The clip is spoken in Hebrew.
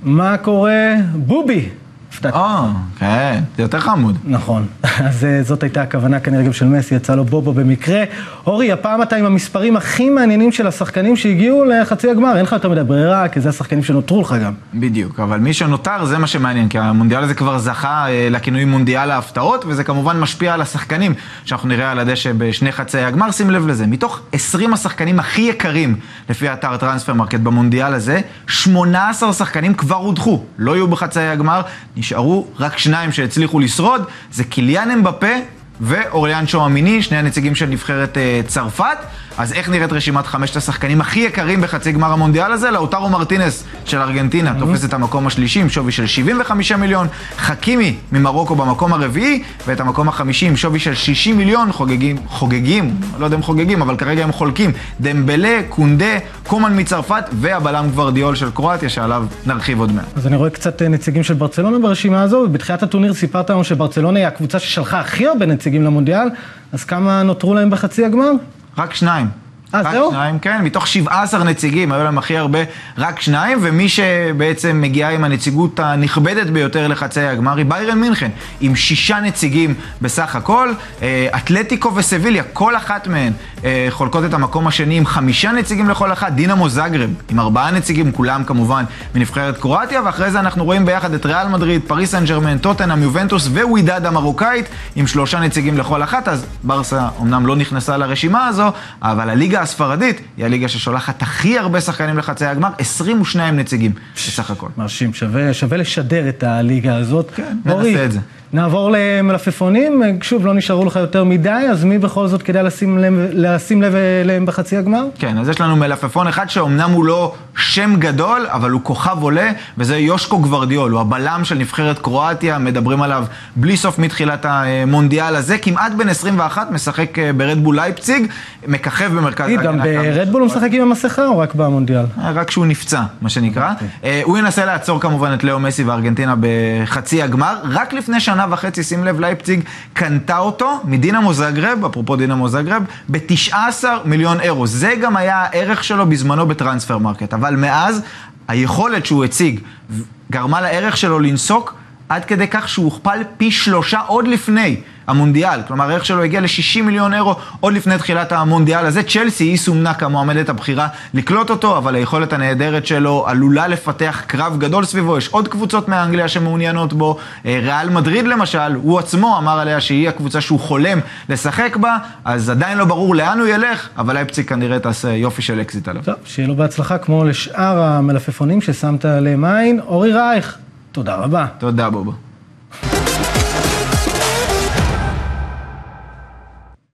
מה קורה? בובי! כן, זה יותר חמוד. נכון, אז זאת הייתה הכוונה כנראה גם של מסי, יצא לו בובו במקרה. אורי, הפעם אתה עם המספרים הכי מעניינים של השחקנים שהגיעו לחצי הגמר, אין לך יותר מדי ברירה, כי זה השחקנים שנותרו לך גם. בדיוק, אבל מי שנותר זה מה שמעניין, כי המונדיאל הזה כבר זכה לכינוי מונדיאל ההפתעות, וזה כמובן משפיע על השחקנים, שאנחנו נראה על הדשא בשני חצי הגמר, שים לב לזה. מתוך 20 השחקנים הכי יקרים, לפי אתר טרנספר מרקט במונדיאל הזה, 18 שחקנים כבר הודחו, לא יהיו בחצי הגמר, נשארו רק שניים שהצליחו לשרוד, זה קיליאן אמבפה ואורליאן שואמיני, שני הנציגים של נבחרת צרפת. אז איך נראית רשימת 5 השחקנים הכי יקרים בחצי גמר המונדיאל הזה? לאוטרו מרטינס של ארגנטינה תופס את המקום השלישי עם שווי של 75 מיליון, חכימי ממרוקו במקום הרביעי, ואת המקום החמישי עם שווי של 60 מיליון, חוגגים, לא יודע אם חוגגים, אבל כרגע הם חולקים, דמבלה, קונדה, קומן מצרפת, והבלם גוורדיאול של קרואטיה, שעליו נרחיב עוד מעט. אז אני רואה קצת נציגים של ברצלונה ברשימה הזו, ובתחילת הטורניר סיפרת לנו שברצלונה היא הקבוצה ששלחה הכי הרבה נציגים למונדיאל, אז כמה נותרו להם בחצי הגמר? רק 2. רק זהו? 2, כן, מתוך 17 נציגים, היו להם הכי הרבה, רק 2, ומי שבעצם מגיעה עם הנציגות הנכבדת ביותר לחצי הגמר היא ביירן מינכן, עם 6 נציגים בסך הכל, אתלטיקו וסביליה, כל אחת מהן חולקות את המקום השני עם 5 נציגים לכל אחת, דינמו זאגרב עם 4 נציגים, כולם כמובן מנבחרת קרואטיה, ואחרי זה אנחנו רואים ביחד את ריאל מדריד, פריס סן ז'רמן, טוטנהאם, יובנטוס ווידאד המרוקאית עם 3 נציגים לכל אחת. אז ברסה אמנם לא נכנסה לרשימה הזו, אבל הליגה הספרדית היא הליגה ששולחת הכי הרבה שחקנים לחצי הגמר, 22 נציגים בסך הכל. מרשים, שווה לשדר את הליגה הזאת. כן, ננסה את זה. נעבור למלפפונים, שוב לא נשארו לך יותר מדי, אז מי בכל זאת כדאי לשים לב אליהם בחצי הגמר? כן, אז יש לנו מלפפון אחד שאומנם הוא לא שם גדול, אבל הוא כוכב עולה, וזה יושקו גוורדיול, הוא הבלם של נבחרת קרואטיה, מדברים עליו בלי סוף מתחילת המונדיאל הזה, כמעט בן 21, משחק ברדבול לייפציג, מככב במרכז ההגנה. גם ברדבול הוא משחק עם המסכה או רק במונדיאל? רק שהוא נפצע, מה שנקרא. הוא ינסה לעצור כמובן את לאו מסי וארגנטינה בחצי הגמר, רק לפני שנה וחצי, שים לב, לייפציג קנתה אותו מדינמו זאגרב, אפרופו דינמו זאגרב, ב-19 מיליון אירו. זה גם היה הערך שלו בזמנו בטרנספר מרקט, אבל מאז היכולת שהוא הציג גרמה לערך שלו לנסוק עד כדי כך שהוא הוכפל פי 3 עוד לפני המונדיאל. כלומר, הערך שלו הגיע ל-60 מיליון אירו עוד לפני תחילת המונדיאל הזה. צ'לסי היא סומנה כמועמדת הבחירה לקלוט אותו, אבל היכולת הנהדרת שלו עלולה לפתח קרב גדול סביבו. יש עוד קבוצות מאנגליה שמעוניינות בו. ריאל מדריד למשל, הוא עצמו אמר עליה שהיא הקבוצה שהוא חולם לשחק בה, אז עדיין לא ברור לאן הוא ילך, אבל לייפציג כנראה תעשה יופי של אקזיט עליו. טוב, שיהיה לו בהצלחה כמו לשאר המלפפונים ששמת עליהם עין. אורי רייך, תודה רבה. תודה בובו.